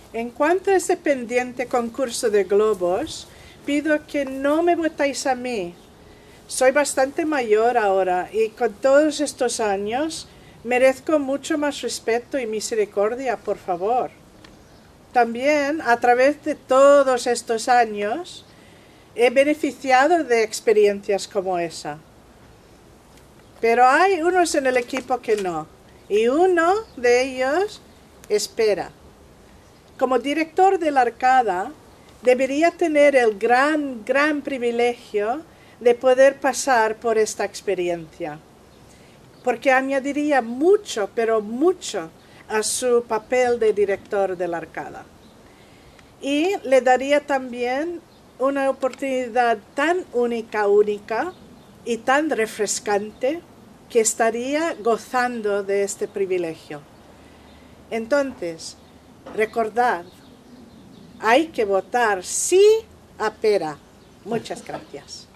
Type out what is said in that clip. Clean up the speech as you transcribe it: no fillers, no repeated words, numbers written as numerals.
En cuanto a este pendiente concurso de globos, pido que no me votéis a mí. Soy bastante mayor ahora y con todos estos años merezco mucho más respeto y misericordia, por favor. También, a través de todos estos años, he beneficiado de experiencias como esa. Pero hay unos en el equipo que no, y uno de ellos espera. Como director de la Arcada, debería tener el gran privilegio de poder pasar por esta experiencia, porque añadiría mucho, pero mucho, a su papel de director de la Arcada. Y le daría también una oportunidad tan única y tan refrescante que estaría gozando de este privilegio. Entonces, recordad, hay que votar sí a Pera. Muchas gracias.